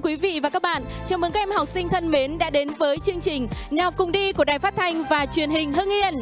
quý vị và các bạn. Chào mừng các em học sinh thân mến đã đến với chương trình Nào Cùng Đi của Đài Phát Thanh và Truyền hình Hưng Yên.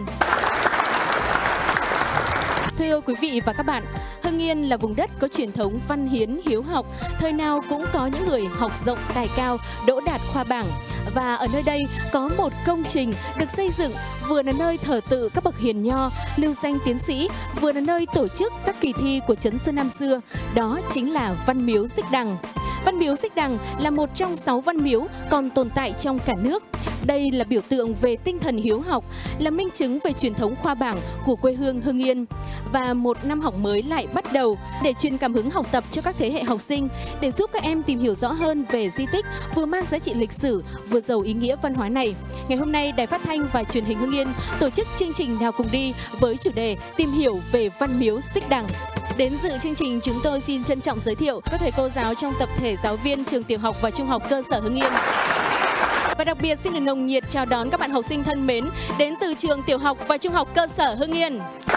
Thưa quý vị và các bạn, Hưng Yên là vùng đất có truyền thống văn hiến hiếu học, thời nào cũng có những người học rộng tài cao, đỗ đạt khoa bảng. Và ở nơi đây có một công trình được xây dựng vừa là nơi thờ tự các bậc hiền nho, lưu danh tiến sĩ, vừa là nơi tổ chức các kỳ thi của Trấn Sơn năm xưa, đó chính là Văn Miếu Xích Đằng. Văn Miếu Xích Đằng là một trong 6 văn miếu còn tồn tại trong cả nước. Đây là biểu tượng về tinh thần hiếu học, là minh chứng về truyền thống khoa bảng của quê hương Hưng Yên. Và một năm học mới lại bắt đầu để truyền cảm hứng học tập cho các thế hệ học sinh, để giúp các em tìm hiểu rõ hơn về di tích vừa mang giá trị lịch sử, vừa giàu ý nghĩa văn hóa này. Ngày hôm nay, Đài Phát Thanh và Truyền hình Hưng Yên tổ chức chương trình Nào Cùng Đi với chủ đề tìm hiểu về Văn Miếu Xích Đằng. Đến dự chương trình, chúng tôi xin trân trọng giới thiệu các thầy cô giáo trong tập thể giáo viên trường tiểu học và trung học cơ sở Hưng Yên. Và đặc biệt xin được nồng nhiệt chào đón các bạn học sinh thân mến đến từ trường tiểu học và trung học cơ sở Hưng Yên.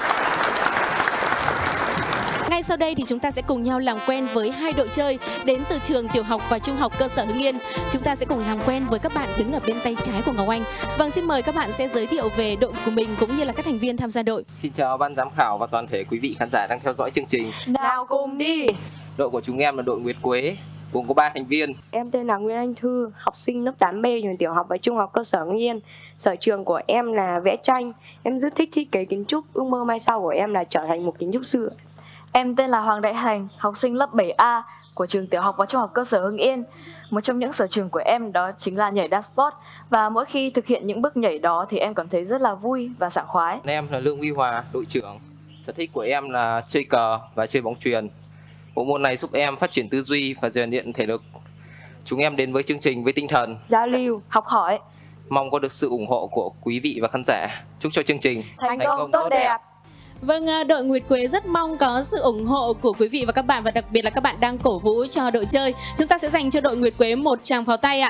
Ngay sau đây thì chúng ta sẽ cùng nhau làm quen với hai đội chơi đến từ trường tiểu học và trung học cơ sở Hưng Yên. Chúng ta sẽ cùng làm quen với các bạn đứng ở bên tay trái của Ngọc Anh. Vâng, xin mời các bạn sẽ giới thiệu về đội của mình cũng như là các thành viên tham gia đội. Xin chào ban giám khảo và toàn thể quý vị khán giả đang theo dõi chương trình Nào Cùng Đi. Đội của chúng em là đội Nguyệt Quế, gồm có 3 thành viên. Em tên là Nguyễn Anh Thư, học sinh lớp 8B trường tiểu học và trung học cơ sở Hưng Yên. Sở trường của em là vẽ tranh. Em rất thích thiết kế kiến trúc. Ước mơ mai sau của em là trở thành một kiến trúc sư. Em tên là Hoàng Đại Hành, học sinh lớp 7A của trường tiểu học và trung học cơ sở Hưng Yên. Một trong những sở trường của em đó chính là nhảy dance sport. Và mỗi khi thực hiện những bước nhảy đó thì em cảm thấy rất là vui và sảng khoái. Em là Lương Huy Hòa, đội trưởng. Sở thích của em là chơi cờ và chơi bóng chuyền. Bộ môn này giúp em phát triển tư duy và rèn luyện thể lực. Chúng em đến với chương trình với tinh thần giao lưu, học hỏi. Mong có được sự ủng hộ của quý vị và khán giả. Chúc cho chương trình thành công tốt đẹp. Vâng, đội Nguyệt Quế rất mong có sự ủng hộ của quý vị và các bạn, và đặc biệt là các bạn đang cổ vũ cho đội chơi. Chúng ta sẽ dành cho đội Nguyệt Quế một tràng pháo tay ạ.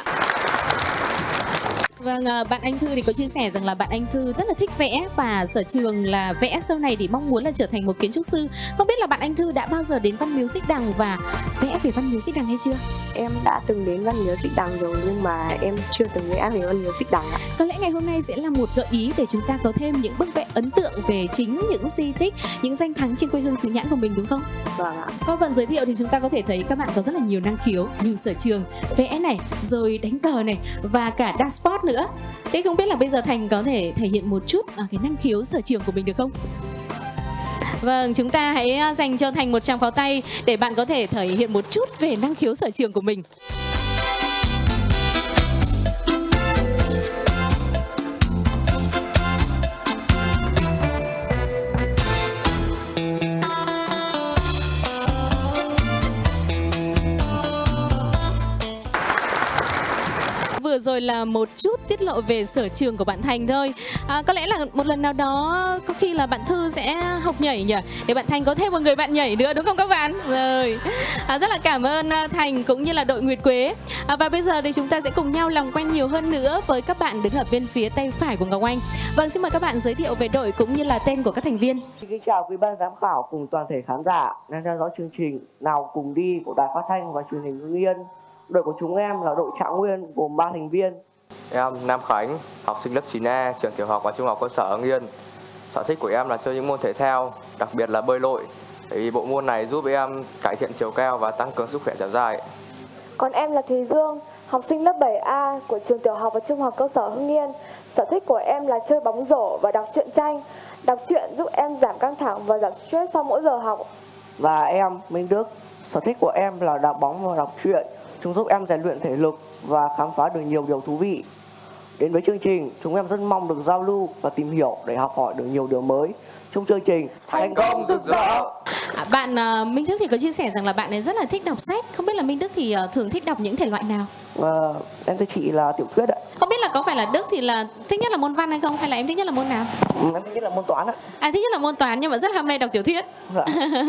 Vâng, bạn Anh Thư thì có chia sẻ rằng là bạn Anh Thư rất là thích vẽ và sở trường là vẽ sau này thì mong muốn là trở thành một kiến trúc sư. Không biết là bạn Anh Thư đã bao giờ đến Văn Miếu Xích Đằng và vẽ về Văn Miếu Xích Đằng hay chưa? Em đã từng đến Văn Miếu Xích Đằng rồi nhưng mà em chưa từng vẽ về Văn Miếu Xích Đằng ạ. Có lẽ ngày hôm nay sẽ là một gợi ý để chúng ta có thêm những bức vẽ ấn tượng về chính những di tích, những danh thắng trên quê hương xứ Nhãn của mình, đúng không? Vâng ạ. Qua phần giới thiệu thì chúng ta có thể thấy các bạn có rất là nhiều năng khiếu, nhiều sở trường, vẽ này, rồi đánh cờ này và cả dance sport nữa. Thế không biết là bây giờ Thành có thể thể hiện một chút cái năng khiếu sở trường của mình được không? Vâng, chúng ta hãy dành cho Thành một tràng pháo tay để bạn có thể thể hiện một chút về năng khiếu sở trường của mình. Vừa rồi là một chút tiết lộ về sở trường của bạn Thành thôi. Có lẽ là một lần nào đó có khi là bạn Thư sẽ học nhảy nhỉ, để bạn Thành có thêm một người bạn nhảy nữa, đúng không các bạn? Rồi, rất là cảm ơn Thành cũng như là đội Nguyệt Quế. Và bây giờ thì chúng ta sẽ cùng nhau làm quen nhiều hơn nữa với các bạn đứng ở bên phía tay phải của Ngọc Anh. Vâng, xin mời các bạn giới thiệu về đội cũng như là tên của các thành viên. Xin chào quý ban giám khảo cùng toàn thể khán giả đang theo dõi chương trình Nào Cùng Đi của Đài Phát Thanh và Truyền hình Hưng Yên. Đội của chúng em là đội Trạng Nguyên gồm 3 thành viên. Em Nam Khánh, học sinh lớp 9A, trường tiểu học và trung học cơ sở Hưng Yên. Sở thích của em là chơi những môn thể thao, đặc biệt là bơi lội. Bởi vì bộ môn này giúp em cải thiện chiều cao và tăng cường sức khỏe dẻo dai. Còn em là Thùy Dương, học sinh lớp 7A của trường tiểu học và trung học cơ sở Hưng Yên. Sở thích của em là chơi bóng rổ và đọc truyện tranh. Đọc truyện giúp em giảm căng thẳng và giảm stress sau mỗi giờ học. Và em Minh Đức, sở thích của em là đá bóng và đọc truyện. Chúng giúp em rèn luyện thể lực và khám phá được nhiều điều thú vị. Đến với chương trình, chúng em rất mong được giao lưu và tìm hiểu để học hỏi được nhiều điều mới. Chúc chương trình thành công rực rỡ. Bạn Minh Đức thì có chia sẻ rằng là bạn ấy rất là thích đọc sách. Không biết là Minh Đức thì thường thích đọc những thể loại nào? Em thưa chị là tiểu thuyết ạ. Không biết là có phải là Đức thì là thích nhất là môn văn hay không? Hay là em thích nhất là môn nào? Em thích nhất là môn toán ạ. Thích nhất là môn toán nhưng mà rất ham mê đọc tiểu thuyết. Dạ.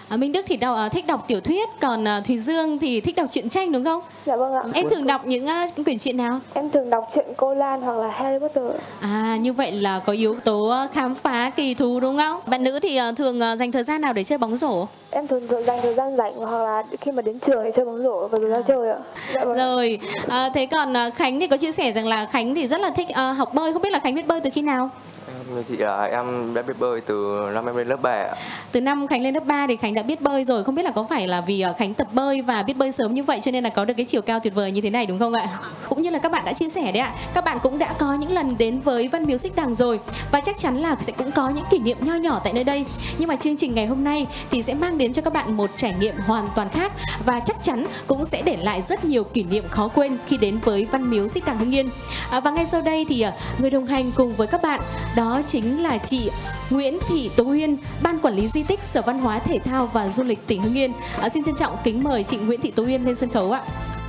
Minh Đức thì thích đọc tiểu thuyết, còn Thùy Dương thì thích đọc truyện tranh đúng không? Dạ vâng ạ. Em thường đọc những quyển truyện nào? Em thường đọc truyện Cô Lan hoặc là Harry Potter. Như vậy là có yếu tố khám phá kỳ thú đúng không? Bạn nữ thì thường dành thời gian nào để chơi bóng rổ? Em thường dành thời gian rảnh hoặc là khi mà đến trường để chơi bóng rổ và ra chơi ạ. Dạ vâng. Rồi, thế còn Khánh thì có chia sẻ rằng là Khánh thì rất là thích học bơi. Không biết là Khánh biết bơi từ khi nào? Thì em đã biết bơi từ năm em lên lớp 3 ạ. Từ năm Khánh lên lớp 3 thì Khánh đã biết bơi rồi. Không biết là có phải là vì Khánh tập bơi và biết bơi sớm như vậy cho nên là có được cái chiều cao tuyệt vời như thế này đúng không ạ? Cũng như là các bạn đã chia sẻ đấy ạ, các bạn cũng đã có những lần đến với Văn Miếu Xích Đằng rồi và chắc chắn là sẽ cũng có những kỷ niệm nho nhỏ tại nơi đây. Nhưng mà chương trình ngày hôm nay thì sẽ mang đến cho các bạn một trải nghiệm hoàn toàn khác và chắc chắn cũng sẽ để lại rất nhiều kỷ niệm khó quên khi đến với Văn Miếu Xích Đằng Hưng Yên. Và ngay sau đây thì người đồng hành cùng với các bạn đó chính là chị Nguyễn Thị Tố Uyên, Ban Quản lý Di tích Sở Văn hóa Thể thao và Du lịch tỉnh Hưng Yên. Xin trân trọng kính mời chị Nguyễn Thị Tố Uyên lên sân khấu ạ.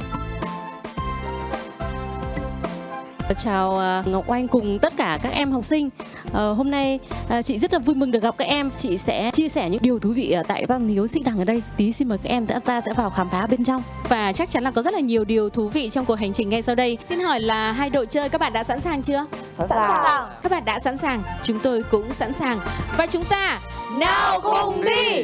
Chào Ngọc Oanh cùng tất cả các em học sinh. Hôm nay chị rất là vui mừng được gặp các em. Chị sẽ chia sẻ những điều thú vị tại Văn Miếu Xích Đằng ở đây. Tí xin mời các em ta sẽ vào khám phá bên trong. Và chắc chắn là có rất là nhiều điều thú vị trong cuộc hành trình ngay sau đây. Xin hỏi là hai đội chơi các bạn đã sẵn sàng chưa? Sẵn sàng. Các bạn đã sẵn sàng, chúng tôi cũng sẵn sàng. Và chúng ta nào cùng đi!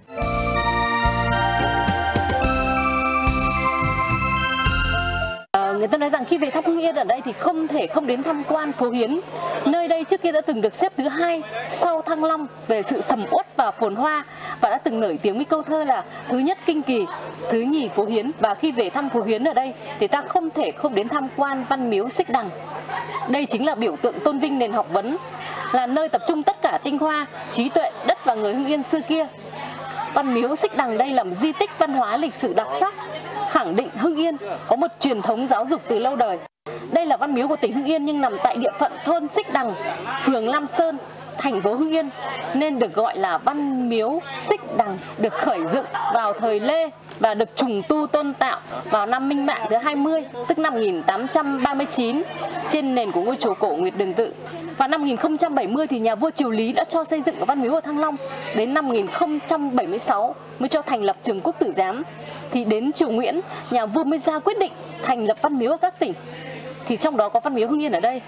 Người ta nói rằng khi về thăm Hưng Yên ở đây thì không thể không đến tham quan phố Hiến. Nơi đây trước kia đã từng được xếp thứ 2 sau Thăng Long về sự sầm uất và phồn hoa và đã từng nổi tiếng với câu thơ là thứ nhất Kinh Kỳ, thứ nhì phố Hiến. Và khi về thăm phố Hiến ở đây thì ta không thể không đến tham quan Văn Miếu Xích Đằng. Đây chính là biểu tượng tôn vinh nền học vấn, là nơi tập trung tất cả tinh hoa, trí tuệ, đất và người Hưng Yên xưa kia. Văn Miếu Xích Đằng đây là một di tích văn hóa lịch sử đặc sắc, khẳng định Hưng Yên có một truyền thống giáo dục từ lâu đời. Đây là văn miếu của tỉnh Hưng Yên nhưng nằm tại địa phận thôn Xích Đằng, phường Lam Sơn, thành phố Hưng Yên nên được gọi là Văn Miếu Xích Đằng, được khởi dựng vào thời Lê và được trùng tu tôn tạo vào năm Minh Mạng thứ 20, tức năm 1839 trên nền của ngôi chùa cổ Nguyệt Đường Tự. Và năm 1070 thì nhà vua Triều Lý đã cho xây dựng ở Văn Miếu ở Thăng Long. Đến năm 1076 mới cho thành lập Trường Quốc Tử Giám. Thì đến Triều Nguyễn, nhà vua mới ra quyết định thành lập văn miếu ở các tỉnh. Thì trong đó có Văn Miếu Hưng Yên ở đây.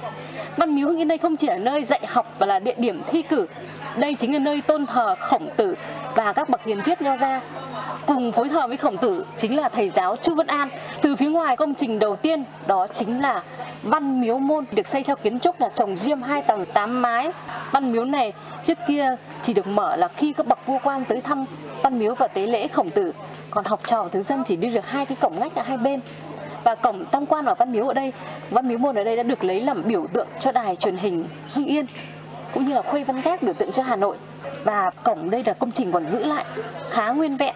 Văn Miếu Hưng Yên đây không chỉ là nơi dạy học và là địa điểm thi cử. Đây chính là nơi tôn thờ Khổng Tử và các bậc hiền triết Nho gia. Cùng phối thờ với Khổng Tử chính là thầy giáo Chu Văn An. Từ phía ngoài công trình đầu tiên đó chính là Văn Miếu Môn, được xây theo kiến trúc là trồng diêm 2 tầng 8 mái. Văn miếu này trước kia chỉ được mở là khi các bậc vua quan tới thăm Văn Miếu và tế lễ Khổng Tử. Còn học trò thứ dân chỉ đi được 2 cái cổng ngách ở hai bên. Và cổng tam quan ở Văn Miếu ở đây, Văn Miếu Môn ở đây đã được lấy làm biểu tượng cho đài truyền hình Hưng Yên, cũng như là Khuê Văn Các biểu tượng cho Hà Nội. Và cổng đây là công trình còn giữ lại khá nguyên vẹn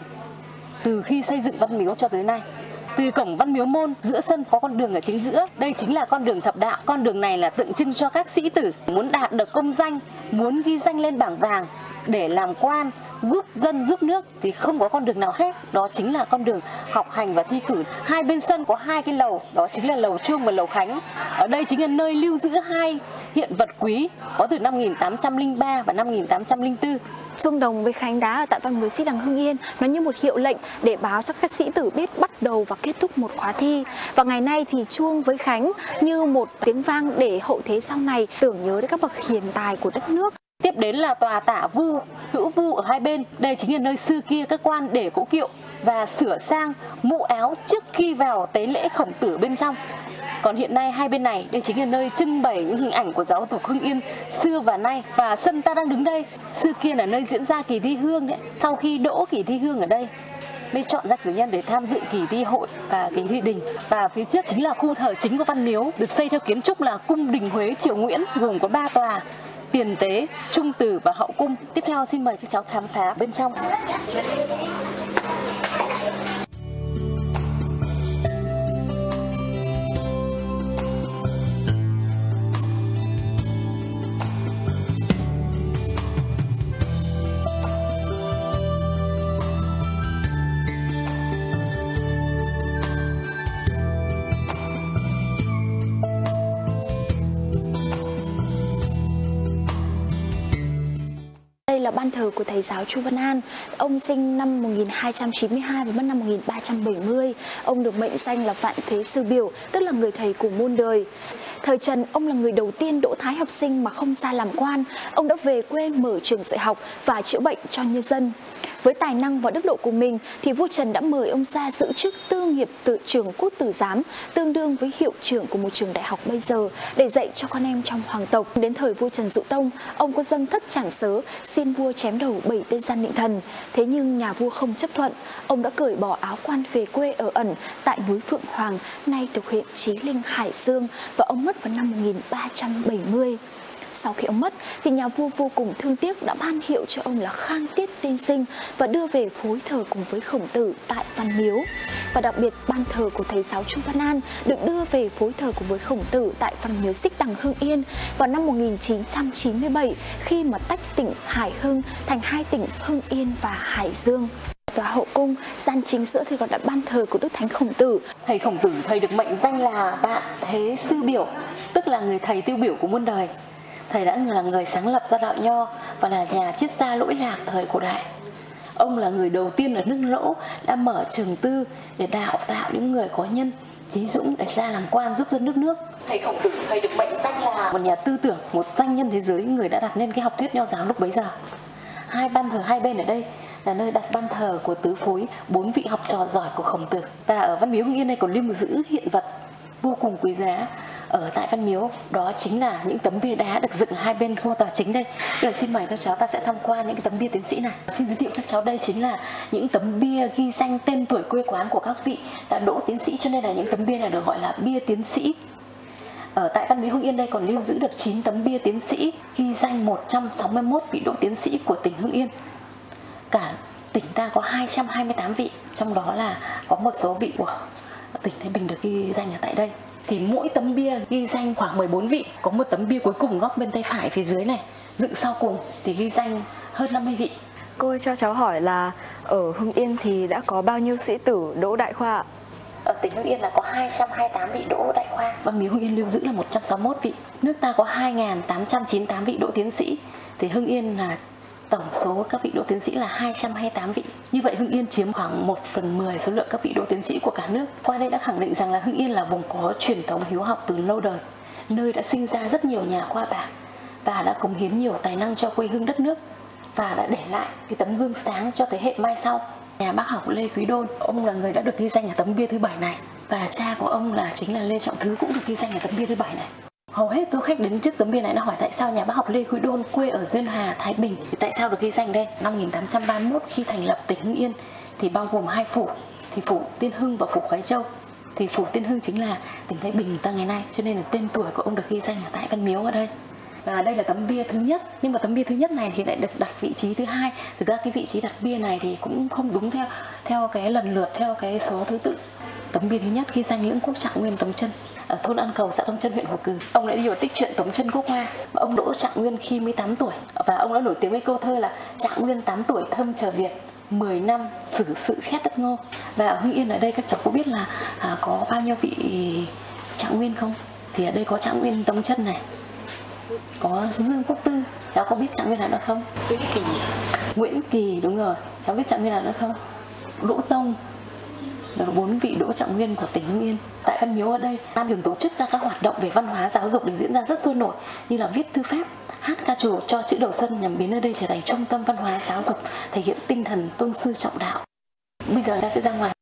từ khi xây dựng Văn Miếu cho tới nay. Từ cổng Văn Miếu Môn, giữa sân có con đường ở chính giữa. Đây chính là con đường thập đạo. Con đường này là tượng trưng cho các sĩ tử muốn đạt được công danh, muốn ghi danh lên bảng vàng để làm quan, giúp dân giúp nước thì không có con đường nào khác. Đó chính là con đường học hành và thi cử. Hai bên sân có 2 cái lầu, đó chính là lầu Chuông và lầu Khánh. Ở đây chính là nơi lưu giữ 2 hiện vật quý có từ năm 1803 và năm 1804. Chuông đồng với khánh đá ở tại Văn Miếu Xích Đằng Hưng Yên nó như một hiệu lệnh để báo cho các sĩ tử biết bắt đầu và kết thúc một khóa thi. Và ngày nay thì chuông với khánh như một tiếng vang để hậu thế sau này tưởng nhớ đến các bậc hiền tài của đất nước. Tiếp đến là tòa tả vu, hữu vu ở hai bên. Đây chính là nơi xưa kia các quan để cỗ kiệu và sửa sang mũ áo trước khi vào tế lễ Khổng Tử bên trong. Còn hiện nay hai bên này, đây chính là nơi trưng bày những hình ảnh của giáo tục Hưng Yên xưa và nay. Và sân ta đang đứng đây, xưa kia là nơi diễn ra kỳ thi hương đấy. Sau khi đỗ kỳ thi hương ở đây mới chọn ra cử nhân để tham dự kỳ thi hội và kỳ thi đình. Và phía trước chính là khu thờ chính của Văn Miếu, được xây theo kiến trúc là cung đình Huế Triều Nguyễn, gồm có 3 tòa: tiền tế, trung tử và hậu cung. Tiếp theo xin mời các cháu khám phá bên trong. Đây là ban ban thờ của thầy giáo Chu Văn An. Ông sinh năm 1292 và mất năm 1370. Ông được mệnh danh là Vạn Thế Sư Biểu, tức là người thầy của muôn đời. Thời Trần, ông là người đầu tiên đỗ thái học sinh mà không ra làm quan. Ông đã về quê mở trường dạy học và chữa bệnh cho nhân dân. Với tài năng và đức độ của mình thì vua Trần đã mời ông ra giữ chức tư nghiệp tự trưởng Cút Tử Giám, tương đương với hiệu trưởng của một trường đại học bây giờ, để dạy cho con em trong hoàng tộc. Đến thời vua Trần Dụ Tông, ông có dâng thất trảm sớ xin vua chém đầu 7 tên gian định thần. Thế nhưng nhà vua không chấp thuận, ông đã cởi bỏ áo quan về quê ở ẩn tại núi Phượng Hoàng, nay thuộc huyện Chí Linh, Hải Dương, và ông mất vào năm 1370. Sau khi ông mất thì nhà vua vô cùng thương tiếc đã ban hiệu cho ông là Khang Tiết Tiên Sinh và đưa về phối thờ cùng với Khổng Tử tại Văn Miếu. Và đặc biệt ban thờ của thầy giáo Chu Văn An được đưa về phối thờ cùng với Khổng Tử tại Văn Miếu Xích Đằng, Hưng Yên vào năm 1997 khi mà tách tỉnh Hải Hưng thành hai tỉnh Hưng Yên và Hải Dương. Tòa hậu cung, gian chính giữa thì còn đặt ban thờ của Đức Thánh Khổng Tử. Thầy Khổng Tử thầy được mệnh danh là Vạn Thế Sư Biểu, tức là người thầy tiêu biểu của muôn đời. Thầy đã là người sáng lập ra đạo Nho và là nhà triết gia lỗi lạc thời cổ đại. Ông là người đầu tiên ở nước Lỗ đã mở trường tư để đào tạo những người có nhân, trí dũng để ra làm quan giúp dân nước. Thầy Khổng Tử thầy được mệnh danh là một nhà tư tưởng, một danh nhân thế giới, người đã đặt nên cái học thuyết nho giáo lúc bấy giờ. Hai ban thờ hai bên ở đây là nơi đặt ban thờ của tứ phối 4 vị học trò giỏi của Khổng Tử. Và ở Văn Miếu Hưng Yên này còn lưu giữ hiện vật vô cùng quý giá ở tại Văn Miếu, đó chính là những tấm bia đá được dựng ở hai bên khu tòa chính đây. Bây giờ xin mời các cháu ta sẽ tham quan những cái tấm bia tiến sĩ này. Xin giới thiệu các cháu, đây chính là những tấm bia ghi danh tên tuổi quê quán của các vị đã đỗ tiến sĩ, cho nên là những tấm bia này được gọi là bia tiến sĩ. Ở tại Văn Miếu Hưng Yên đây còn lưu giữ được 9 tấm bia tiến sĩ ghi danh 161 vị đỗ tiến sĩ của tỉnh Hưng Yên. Cả tỉnh ta có 228 vị, trong đó là có một số vị của tỉnh Thái Bình được ghi danh ở tại đây. Thì mỗi tấm bia ghi danh khoảng 14 vị, có một tấm bia cuối cùng góc bên tay phải phía dưới này dựng sau cùng thì ghi danh hơn 50 vị. Cô ơi, cho cháu hỏi là ở Hưng Yên thì đã có bao nhiêu sĩ tử đỗ đại khoa ạ? Ở tỉnh Hưng Yên là có 228 vị đỗ đại khoa. Văn Miếu Hưng Yên lưu giữ là 161 vị. Nước ta có 2.898 vị đỗ tiến sĩ. Thì Hưng Yên là tổng số các vị đỗ tiến sĩ là 228 vị. Như vậy Hưng Yên chiếm khoảng 1/10 số lượng các vị đỗ tiến sĩ của cả nước. Qua đây đã khẳng định rằng là Hưng Yên là vùng có truyền thống hiếu học từ lâu đời, nơi đã sinh ra rất nhiều nhà khoa bảng và đã cống hiến nhiều tài năng cho quê hương đất nước và đã để lại cái tấm gương sáng cho thế hệ mai sau. Nhà bác học Lê Quý Đôn, ông là người đã được ghi danh ở tấm bia thứ 7 này, và cha của ông là chính là Lê Trọng Thứ cũng được ghi danh ở tấm bia thứ 7 này. Hầu hết du khách đến trước tấm bia này đã hỏi tại sao nhà bác học Lê Quý Đôn quê ở Duyên Hà, Thái Bình thì tại sao được ghi danh đây. Năm 1831 khi thành lập tỉnh Hưng Yên thì bao gồm 2 phủ, thì phủ Tiên Hưng và phủ Khoái Châu. Thì phủ Tiên Hưng chính là tỉnh Thái Bình ta ngày nay, cho nên là tên tuổi của ông được ghi danh ở tại Văn Miếu ở đây. Và đây là tấm bia thứ nhất, nhưng mà tấm bia thứ nhất này thì lại được đặt vị trí thứ hai. Thực ra cái vị trí đặt bia này thì cũng không đúng theo cái lần lượt theo cái số thứ tự. Tấm bia thứ nhất ghi danh Lưỡng Quốc Trạng Nguyên Tống Trân ở thôn An Cầu, xã Tống Trân, huyện Hồ Cừ. Ông đã đi vào tích truyện Tống Trân Quốc Hoa. Ông đỗ Trạng Nguyên khi 18 tuổi và ông đã nổi tiếng với câu thơ là Trạng Nguyên 8 tuổi thâm trở Việt, 10 năm xử sự khét đất Ngô. Và ở Hưng Yên ở đây các cháu có biết là có bao nhiêu vị Trạng Nguyên không? Thì ở đây có Trạng Nguyên Tống Trân này, có Dương Quốc Tư. Cháu có biết Trạng Nguyên nào nữa không? Nguyễn Kỳ, đúng rồi. Cháu biết Trạng Nguyên nào nữa không? Đỗ Tông. Rồi 4 vị đỗ Trạng Nguyên của tỉnh Hưng Yên. Tại Văn Miếu ở đây, Nam thường tổ chức ra các hoạt động về văn hóa giáo dục được diễn ra rất sôi nổi, như là viết thư pháp, hát ca trù cho chữ đầu xuân nhằm biến nơi đây trở thành trung tâm văn hóa giáo dục, thể hiện tinh thần tôn sư trọng đạo. Bây giờ ta sẽ ra ngoài.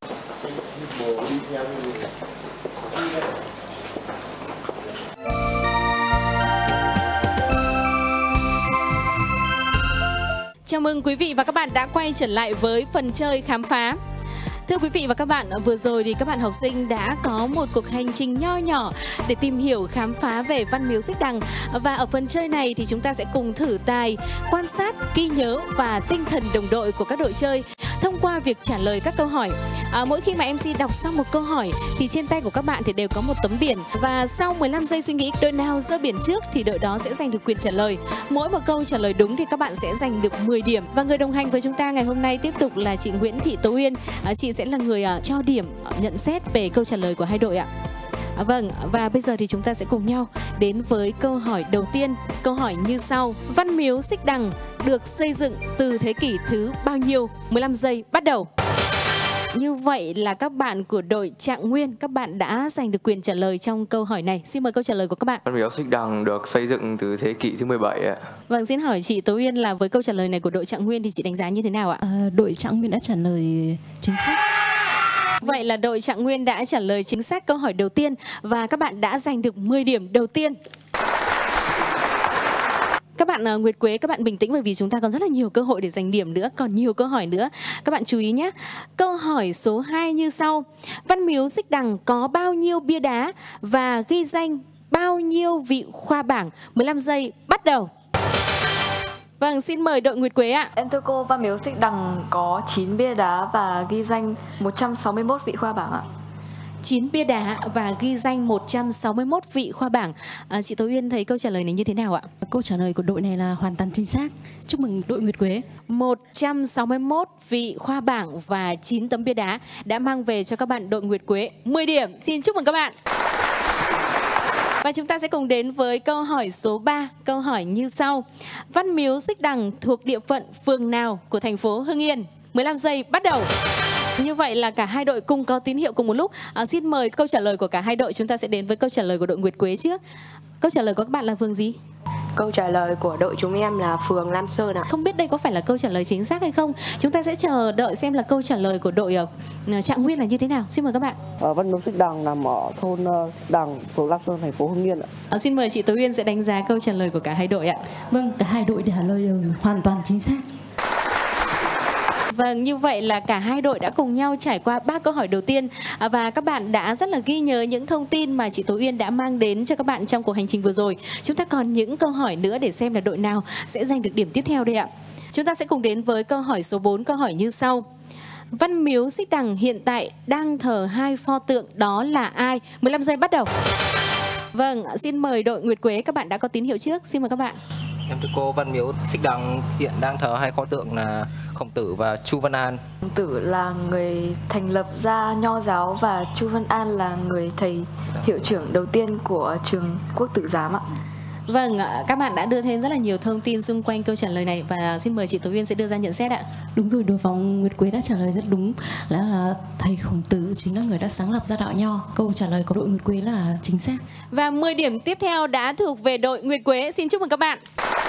Chào mừng quý vị và các bạn đã quay trở lại với phần chơi khám phá. Thưa quý vị và các bạn, vừa rồi thì các bạn học sinh đã có một cuộc hành trình nho nhỏ để tìm hiểu khám phá về Văn Miếu Xích Đằng. Và ở phần chơi này thì chúng ta sẽ cùng thử tài quan sát, ghi nhớ và tinh thần đồng đội của các đội chơi thông qua việc trả lời các câu hỏi. Mỗi khi mà MC đọc xong một câu hỏi thì trên tay của các bạn thì đều có một tấm biển, và sau 15 giây suy nghĩ, đội nào giơ biển trước thì đội đó sẽ giành được quyền trả lời. Mỗi một câu trả lời đúng thì các bạn sẽ giành được 10 điểm. Và người đồng hành với chúng ta ngày hôm nay tiếp tục là chị Nguyễn Thị Tố Uyên. Chị sẽ là người cho điểm nhận xét về câu trả lời của hai đội ạ. Vâng, và bây giờ thì chúng ta sẽ cùng nhau đến với câu hỏi đầu tiên. Câu hỏi như sau: Văn Miếu Xích Đằng được xây dựng từ thế kỷ thứ bao nhiêu? 15 giây bắt đầu. Như vậy là các bạn của đội Trạng Nguyên, các bạn đã giành được quyền trả lời trong câu hỏi này. Xin mời câu trả lời của các bạn. Văn miếu Xích Đằng được xây dựng từ thế kỷ thứ 17 ạ. Vâng, xin hỏi chị Tố Uyên là với câu trả lời này của đội Trạng Nguyên thì chị đánh giá như thế nào ạ? Đội Trạng Nguyên đã trả lời chính xác. Vậy là đội Trạng Nguyên đã trả lời chính xác câu hỏi đầu tiên và các bạn đã giành được 10 điểm đầu tiên. Các bạn Nguyệt Quế, các bạn bình tĩnh bởi vì chúng ta còn rất là nhiều cơ hội để giành điểm nữa, còn nhiều câu hỏi nữa. Các bạn chú ý nhé. Câu hỏi số 2 như sau. Văn miếu Xích Đằng có bao nhiêu bia đá và ghi danh bao nhiêu vị khoa bảng? 15 giây bắt đầu. Vâng, xin mời đội Nguyệt Quế ạ. Em thưa cô, Văn miếu Xích Đằng có 9 bia đá và ghi danh 161 vị khoa bảng ạ. 9 bia đá và ghi danh 161 vị khoa bảng. Chị Tố Uyên thấy câu trả lời này như thế nào ạ? Câu trả lời của đội này là hoàn toàn chính xác. Chúc mừng đội Nguyệt Quế. 161 vị khoa bảng và 9 tấm bia đá đã mang về cho các bạn đội Nguyệt Quế 10 điểm. Xin chúc mừng các bạn. Và chúng ta sẽ cùng đến với câu hỏi số 3. Câu hỏi như sau. Văn miếu Xích Đằng thuộc địa phận phường nào của thành phố Hưng Yên? 15 giây bắt đầu. Như vậy là cả hai đội cùng có tín hiệu cùng một lúc. Xin mời câu trả lời của cả hai đội. Chúng ta sẽ đến với câu trả lời của đội Nguyệt Quế trước. Câu trả lời của các bạn là phường gì? Câu trả lời của đội chúng em là phường Lam Sơn ạ. Không biết đây có phải là câu trả lời chính xác hay không? Chúng ta sẽ chờ đợi xem là câu trả lời của đội Trạng Nguyên là như thế nào. Xin mời các bạn. Văn miếu Xích Đằng nằm ở thôn Xích Đằng, phường Lam Sơn, thành phố Hưng Yên ạ. Xin mời chị Tố Uyên sẽ đánh giá câu trả lời của cả hai đội ạ. Vâng, cả hai đội trả lời đều hoàn toàn chính xác. Vâng, như vậy là cả hai đội đã cùng nhau trải qua 3 câu hỏi đầu tiên và các bạn đã rất là ghi nhớ những thông tin mà chị Tố Uyên đã mang đến cho các bạn trong cuộc hành trình vừa rồi. Chúng ta còn những câu hỏi nữa để xem là đội nào sẽ giành được điểm tiếp theo đây ạ. Chúng ta sẽ cùng đến với câu hỏi số 4, câu hỏi như sau. Văn miếu Xích Đằng hiện tại đang thờ 2 pho tượng, đó là ai? 15 giây bắt đầu. Vâng, xin mời đội Nguyệt Quế, các bạn đã có tín hiệu trước. Xin mời các bạn. Em thưa cô, Văn miếu Xích Đằng hiện đang thờ 2 pho tượng là Khổng Tử và Chu Văn An. Khổng Tử là người thành lập ra Nho giáo và Chu Văn An là người thầy hiệu trưởng đầu tiên của trường Quốc Tử Giám ạ. Vâng, các bạn đã đưa thêm rất là nhiều thông tin xung quanh câu trả lời này và xin mời chị Tố Uyên sẽ đưa ra nhận xét ạ. Đúng rồi, đội phòng Nguyệt Quế đã trả lời rất đúng, là thầy Khổng Tử chính là người đã sáng lập ra đạo Nho. Câu trả lời của đội Nguyệt Quế là chính xác. Và 10 điểm tiếp theo đã thuộc về đội Nguyệt Quế. Xin chúc mừng các bạn.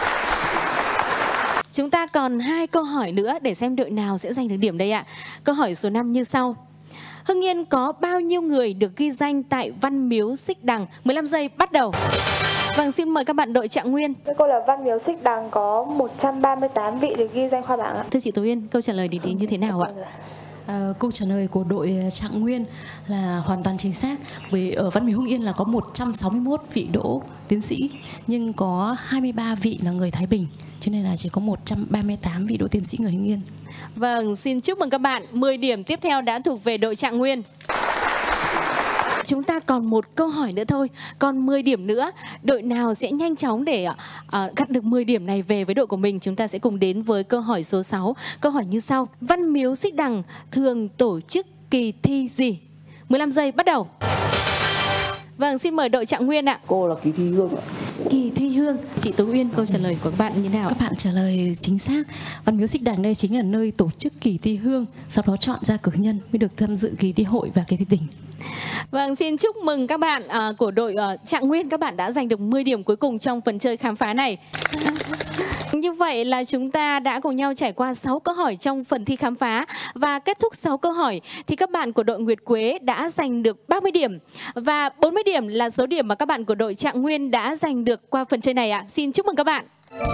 Chúng ta còn 2 câu hỏi nữa để xem đội nào sẽ giành được điểm đây ạ. Câu hỏi số 5 như sau. Hưng Yên có bao nhiêu người được ghi danh tại Văn miếu Xích Đằng? 15 giây bắt đầu. Vâng, xin mời các bạn đội Trạng Nguyên. Thưa cô là Văn miếu Xích Đằng có 138 vị được ghi danh khoa bảng ạ. Thưa chị Tố Uyên, câu trả lời thì như thế nào ạ? Câu trả lời của đội Trạng Nguyên là hoàn toàn chính xác. Vì ở Văn miếu Hưng Yên là có 161 vị đỗ tiến sĩ, nhưng có 23 vị là người Thái Bình, cho nên là chỉ có 138 vị đỗ tiến sĩ người Hưng Yên. Vâng, xin chúc mừng các bạn. 10 điểm tiếp theo đã thuộc về đội Trạng Nguyên. Chúng ta còn một câu hỏi nữa thôi, còn 10 điểm nữa. Đội nào sẽ nhanh chóng để gặt được 10 điểm này về với đội của mình? Chúng ta sẽ cùng đến với câu hỏi số 6. Câu hỏi như sau. Văn miếu Xích Đằng thường tổ chức kỳ thi gì? 15 giây bắt đầu. Vâng, xin mời đội Trạng Nguyên ạ. Cô là kỳ thi hương ạ. Kỳ thi hương. Chị Tố Uyên, câu trả lời của các bạn như thế nào? Các bạn trả lời chính xác. Văn miếu Xích Đằng đây chính là nơi tổ chức kỳ thi hương, sau đó chọn ra cử nhân mới được tham dự kỳ thi hội và kỳ thi tỉnh. Vâng, xin chúc mừng các bạn của đội Trạng Nguyên. Các bạn đã giành được 10 điểm cuối cùng trong phần chơi khám phá này. Như vậy là chúng ta đã cùng nhau trải qua 6 câu hỏi trong phần thi khám phá. Và kết thúc 6 câu hỏi thì các bạn của đội Nguyệt Quế đã giành được 30 điểm. Và 40 điểm là số điểm mà các bạn của đội Trạng Nguyên đã giành được qua phần chơi này ạ. Xin chúc mừng các bạn.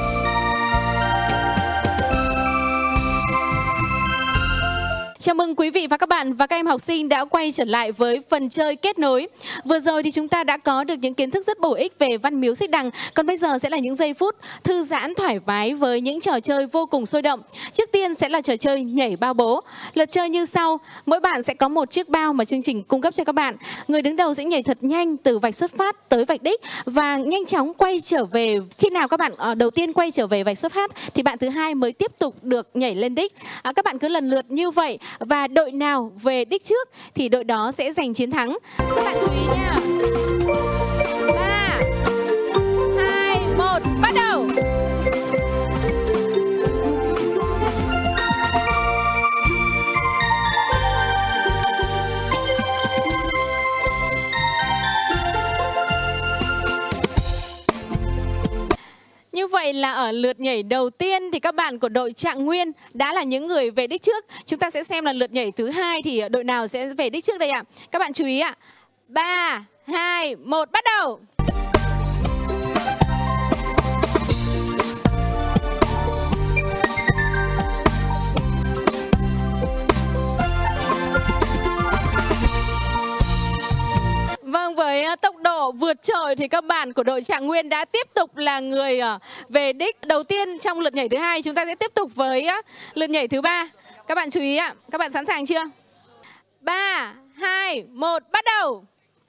Chào mừng quý vị và các bạn và các em học sinh đã quay trở lại với phần chơi kết nối. Vừa rồi thì chúng ta đã có được những kiến thức rất bổ ích về Văn miếu Xích Đằng. Còn bây giờ sẽ là những giây phút thư giãn thoải mái với những trò chơi vô cùng sôi động. Trước tiên sẽ là trò chơi nhảy bao bố. Luật chơi như sau. Mỗi bạn sẽ có một chiếc bao mà chương trình cung cấp cho các bạn. Người đứng đầu sẽ nhảy thật nhanh từ vạch xuất phát tới vạch đích và nhanh chóng quay trở về. Khi nào các bạn đầu tiên quay trở về vạch xuất phát thì bạn thứ hai mới tiếp tục được nhảy lên đích. Các bạn cứ lần lượt như vậy. Và đội nào về đích trước thì đội đó sẽ giành chiến thắng. Các bạn chú ý nha. 3, 2, 1, bắt đầu. vậy là ở lượt nhảy đầu tiên thì các bạn của đội Trạng Nguyên đã là những người về đích trước. Chúng ta sẽ xem là lượt nhảy thứ hai thì đội nào sẽ về đích trước đây ạ? Các bạn chú ý ạ. 3, 2, 1, bắt đầu! Vâng, với tốc độ vượt trội thì các bạn của đội Trạng Nguyên đã tiếp tục là người về đích đầu tiên trong lượt nhảy thứ hai. Chúng ta sẽ tiếp tục với lượt nhảy thứ ba. Các bạn chú ý ạ, các bạn sẵn sàng chưa? 3, 2, 1, bắt đầu!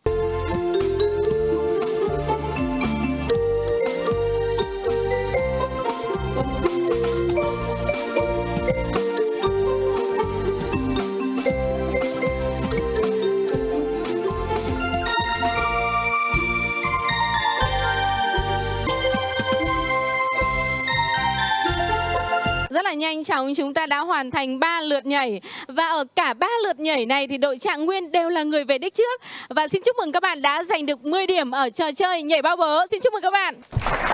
Rất là nhanh chóng chúng ta đã hoàn thành 3 lượt nhảy. Và ở cả 3 lượt nhảy này thì đội Trạng Nguyên đều là người về đích trước. Và xin chúc mừng các bạn đã giành được 10 điểm ở trò chơi nhảy bao bố. Xin chúc mừng các bạn.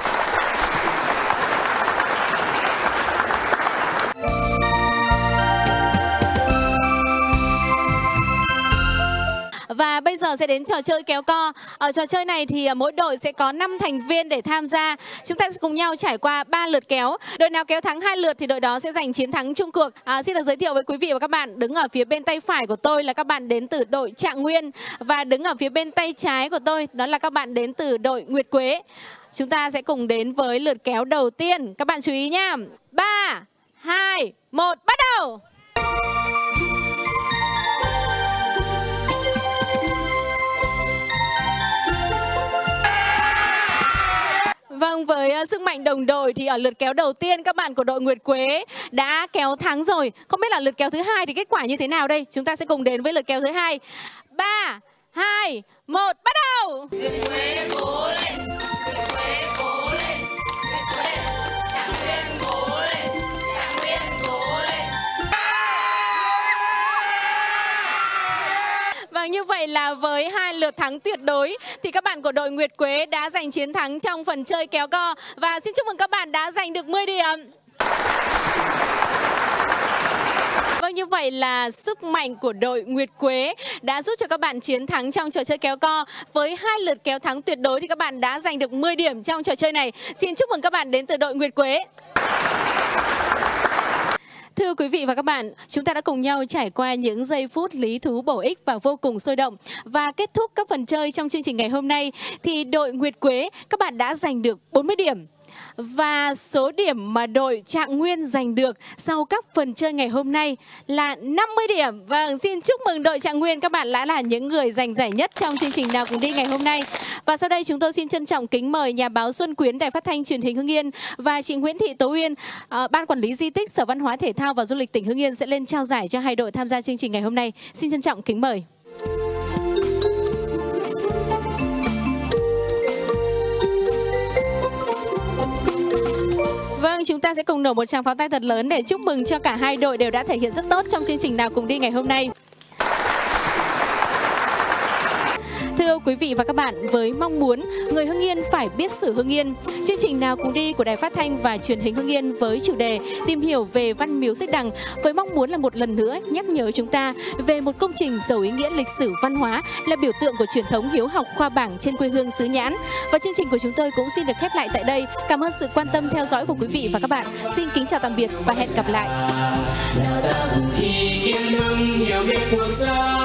Và bây giờ sẽ đến trò chơi kéo co. Ở trò chơi này thì mỗi đội sẽ có 5 thành viên để tham gia. Chúng ta sẽ cùng nhau trải qua 3 lượt kéo. Đội nào kéo thắng 2 lượt thì đội đó sẽ giành chiến thắng chung cuộc. Xin được giới thiệu với quý vị và các bạn, đứng ở phía bên tay phải của tôi là các bạn đến từ đội Trạng Nguyên. Và đứng ở phía bên tay trái của tôi đó là các bạn đến từ đội Nguyệt Quế. Chúng ta sẽ cùng đến với lượt kéo đầu tiên. Các bạn chú ý nhá. 3, 2, 1, bắt đầu! Vâng, với sức mạnh đồng đội thì ở lượt kéo đầu tiên các bạn của đội Nguyệt Quế đã kéo thắng rồi. Không biết là lượt kéo thứ hai thì kết quả như thế nào đây? Chúng ta sẽ cùng đến với lượt kéo thứ hai. 3, 2, 1, bắt đầu! Nguyệt Quế cố lên! Nguyệt Quế cố lên! Nguyệt Quế! Trạng Nguyên cố lên! Trạng Nguyên cố lên! Vâng, như vậy là với 2 lượt thắng tuyệt đối thì các bạn của đội Nguyệt Quế đã giành chiến thắng trong phần chơi kéo co. Và xin chúc mừng các bạn đã giành được 10 điểm. Vâng, như vậy là sức mạnh của đội Nguyệt Quế đã giúp cho các bạn chiến thắng trong trò chơi kéo co. Với 2 lượt kéo thắng tuyệt đối thì các bạn đã giành được 10 điểm trong trò chơi này. Xin chúc mừng các bạn đến từ đội Nguyệt Quế. Thưa quý vị và các bạn, chúng ta đã cùng nhau trải qua những giây phút lý thú bổ ích và vô cùng sôi động. Và kết thúc các phần chơi trong chương trình ngày hôm nay thì đội Nguyệt Quế các bạn đã giành được 40 điểm. Và số điểm mà đội Trạng Nguyên giành được sau các phần chơi ngày hôm nay là 50 điểm. Vâng, xin chúc mừng đội Trạng Nguyên, các bạn đã là những người giành giải nhất trong chương trình Nào Cùng Đi ngày hôm nay. Và sau đây chúng tôi xin trân trọng kính mời nhà báo Xuân Quyến, Đài Phát thanh Truyền hình Hưng Yên và chị Nguyễn Thị Tố Uyên, Ban Quản lý Di tích Sở Văn hóa Thể thao và Du lịch tỉnh Hưng Yên sẽ lên trao giải cho hai đội tham gia chương trình ngày hôm nay. Xin trân trọng kính mời. Vâng, chúng ta sẽ cùng nổ một tràng pháo tay thật lớn để chúc mừng cho cả hai đội đều đã thể hiện rất tốt trong chương trình Nào Cùng Đi ngày hôm nay. Thưa quý vị và các bạn, với mong muốn người Hưng Yên phải biết sử Hưng Yên, chương trình Nào Cùng Đi của Đài Phát thanh và Truyền hình Hưng Yên với chủ đề tìm hiểu về Văn Miếu Xích Đằng, với mong muốn là một lần nữa nhắc nhớ chúng ta về một công trình giàu ý nghĩa lịch sử văn hóa, là biểu tượng của truyền thống hiếu học khoa bảng trên quê hương xứ Nhãn. Và chương trình của chúng tôi cũng xin được khép lại tại đây. Cảm ơn sự quan tâm theo dõi của quý vị và các bạn. Xin kính chào tạm biệt và hẹn gặp lại.